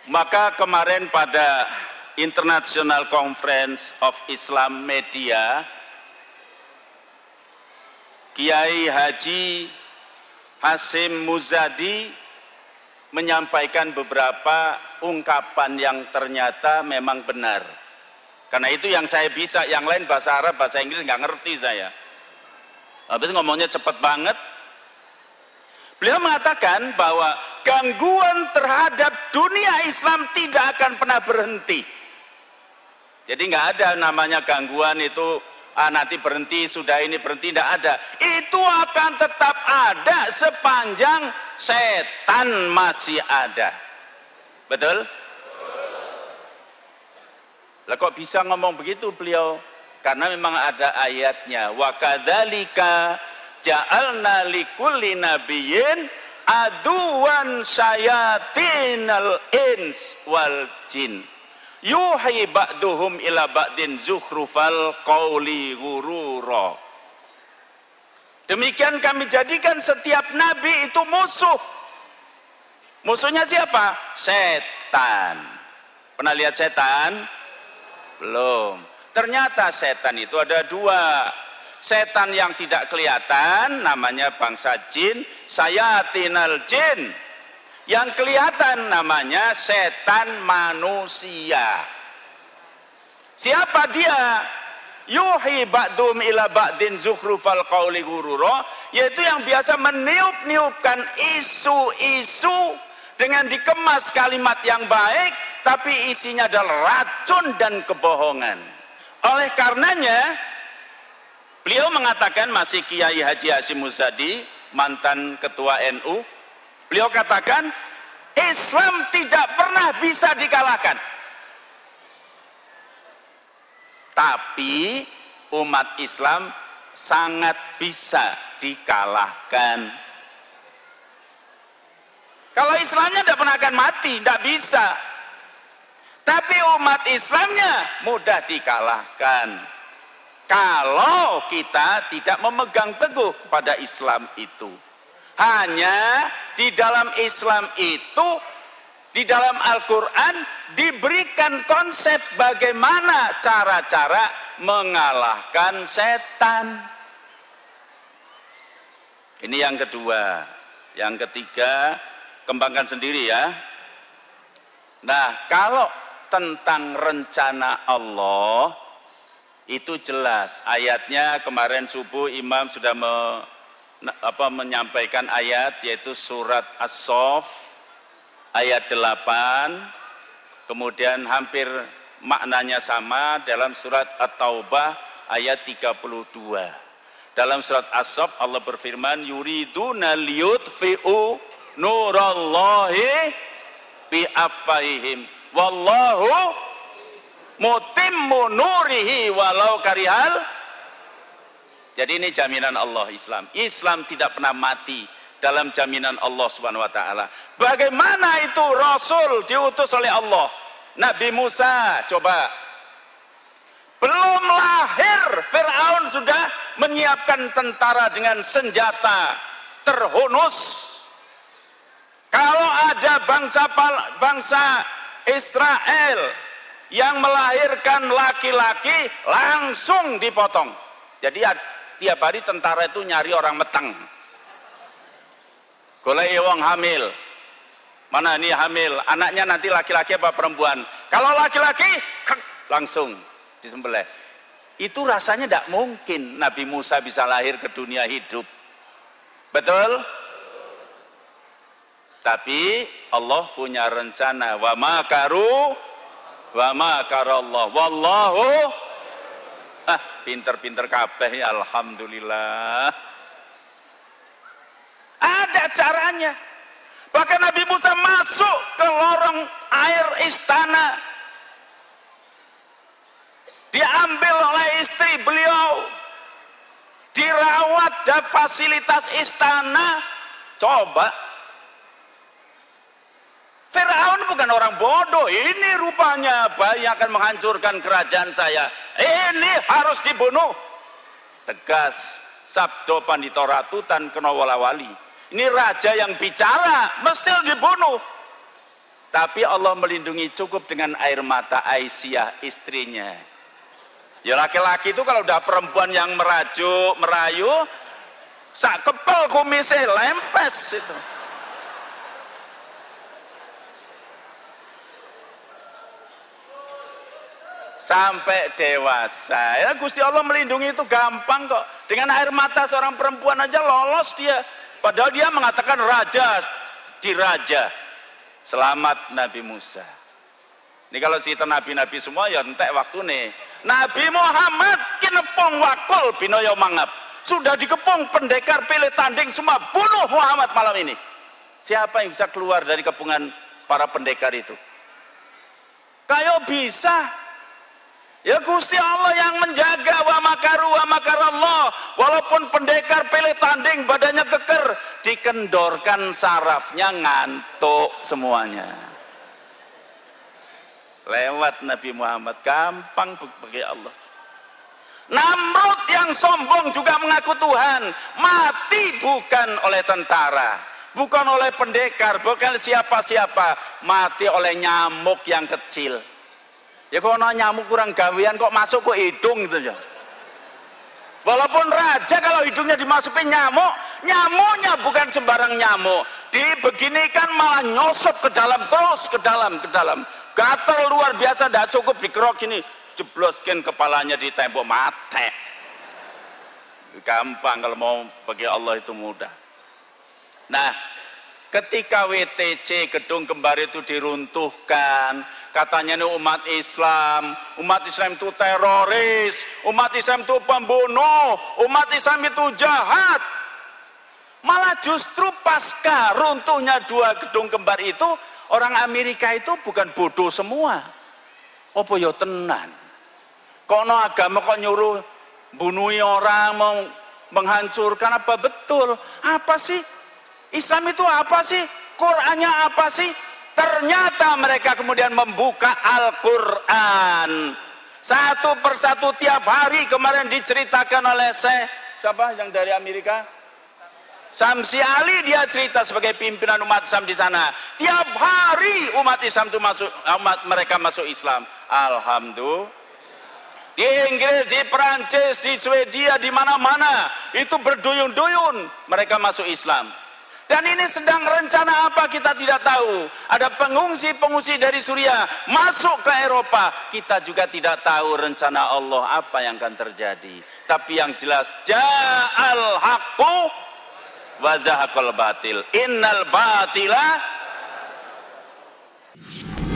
Maka kemarin pada International Conference of Islam Media, Kiai Haji Hasyim Muzadi menyampaikan beberapa ungkapan yang ternyata memang benar. Karena itu yang saya bisa, yang lain bahasa Arab, bahasa Inggris nggak ngerti saya. Habis ngomongnya cepat banget. Beliau mengatakan bahwa gangguan terhadap dunia Islam tidak akan pernah berhenti. Jadi nggak ada namanya gangguan itu nanti berhenti, sudah ini berhenti, tidak ada. Itu akan tetap ada sepanjang setan masih ada. Betul? Lah kok bisa ngomong begitu beliau? Karena memang ada ayatnya. Wa kadzalika ja'alna likulli nabiyyin aduwan syayatinal ins wal jin yuhi ba'duhum ila ba'din zukhrufal qawli ghurura. Demikian kami jadikan setiap nabi itu musuh. Musuhnya siapa? Setan. Pernah lihat setan? Belum. Ternyata setan itu ada dua. Setan yang tidak kelihatan namanya bangsa jin, sayatinal jin. Yang kelihatan namanya setan manusia. Siapa dia? Yuhi ba'dum ila ba'din zukhrufal qawli ghurura, yaitu yang biasa meniup-niupkan isu-isu dengan dikemas kalimat yang baik, tapi isinya adalah racun dan kebohongan. Oleh karenanya beliau mengatakan, masih Kiai Haji Hasyim Muzadi, mantan ketua NU, beliau katakan Islam tidak pernah bisa dikalahkan. Tapi umat Islam sangat bisa dikalahkan. Kalau Islamnya tidak pernah akan mati, tidak bisa. Tapi umat Islamnya mudah dikalahkan. Kalau kita tidak memegang teguh kepada Islam itu. Hanya di dalam Islam itu, di dalam Al-Quran diberikan konsep bagaimana cara-cara mengalahkan setan. Ini yang kedua. Yang ketiga, kembangkan sendiri ya. Nah, kalau tentang rencana Allah itu jelas. Ayatnya kemarin subuh Imam sudah menyampaikan ayat, yaitu surat As-Saff ayat 8, kemudian hampir maknanya sama dalam surat At-Taubah ayat 32. Dalam surat As-Saff Allah berfirman, yuriduna liyutfi'u nurallahi bi'afwahihim wallahu mutimmu nurihi walau karihal. Jadi ini jaminan Allah Islam. Islam tidak pernah mati dalam jaminan Allah Subhanahu wa taala. Bagaimana itu Rasul diutus oleh Allah? Nabi Musa, coba. Belum lahir Fir'aun sudah menyiapkan tentara dengan senjata terhunus. Kalau ada bangsa Israel yang melahirkan laki-laki, langsung dipotong. Jadi tiap hari tentara itu nyari orang meteng. Golek wong hamil. Mana ini hamil? Anaknya nanti laki-laki apa perempuan? Kalau laki-laki, langsung disembelih. Itu rasanya tidak mungkin Nabi Musa bisa lahir ke dunia hidup. Betul? Tapi Allah punya rencana. Wa makaru wa makarallah wallahu pinter-pinter kabeh ya, alhamdulillah. Ada caranya. Bahkan Nabi Musa masuk ke lorong air istana, diambil oleh istri beliau, dirawat dan fasilitas istana. Coba, Fir'aun bukan orang bodoh. Ini rupanya bayi akan menghancurkan kerajaan saya, ini harus dibunuh. Tegas, sabdo pandito ratutan kena wala wali. Ini raja yang bicara, mesti dibunuh. Tapi Allah melindungi cukup dengan air mata Aisyah istrinya. Ya laki-laki itu kalau udah perempuan yang merayu, sak kepel kumisnya lempes itu. Sampai dewasa. Ya Gusti Allah melindungi itu gampang kok. Dengan air mata seorang perempuan aja lolos dia. Padahal dia mengatakan raja, diraja. Selamat Nabi Musa. Ini kalau cerita nabi-nabi semua ya entek waktu nih. Nabi Muhammad kinepong wakul binoyo mangap. Sudah dikepung pendekar pilih tanding semua. Bunuh Muhammad malam ini. Siapa yang bisa keluar dari kepungan para pendekar itu? Kayo bisa. Ya Gusti Allah yang menjaga, wa makaru wa makarallah. Walaupun pendekar pilih tanding badannya keker, dikendorkan sarafnya ngantuk semuanya. Lewat Nabi Muhammad, gampang bagi Allah. Namrud yang sombong juga mengaku Tuhan, mati bukan oleh tentara, bukan oleh pendekar, bukan siapa-siapa, mati oleh nyamuk yang kecil. Ya kalau nyamuk kurang gawean kok masuk ke hidung gitu ya. Walaupun raja kalau hidungnya dimasukin nyamuk, nyamuknya bukan sembarang nyamuk. Dibeginikan malah nyosop ke dalam, terus ke dalam. Gatel luar biasa, tidak cukup dikerok ini, jebloskin kepalanya di tembok, mati. Gampang kalau mau bagi Allah itu mudah. Nah, ketika WTC gedung kembar itu diruntuhkan, katanya ini umat Islam itu teroris, umat Islam itu pembunuh, umat Islam itu jahat. Malah justru pasca runtuhnya 2 gedung kembar itu, orang Amerika itu bukan bodoh semua. Apa ya tenan? Kono agama kok nyuruh bunuhi orang, mau menghancurkan, apa betul? Apa sih? Islam itu apa sih? Qur'annya apa sih? Ternyata mereka kemudian membuka Al-Quran. Satu persatu tiap hari kemarin diceritakan oleh siapa yang dari Amerika? Samsi Ali, dia cerita sebagai pimpinan umat Islam di sana. Tiap hari umat Islam itu mereka masuk Islam. Alhamdulillah. Di Inggris, di Perancis, di Swedia, di mana-mana itu berduyun-duyun mereka masuk Islam. Dan ini sedang rencana apa kita tidak tahu. Ada pengungsi-pengungsi dari Suriah masuk ke Eropa. Kita juga tidak tahu rencana Allah apa yang akan terjadi. Tapi yang jelas, ja'al haqqu wa zahaqal batil. Innal batila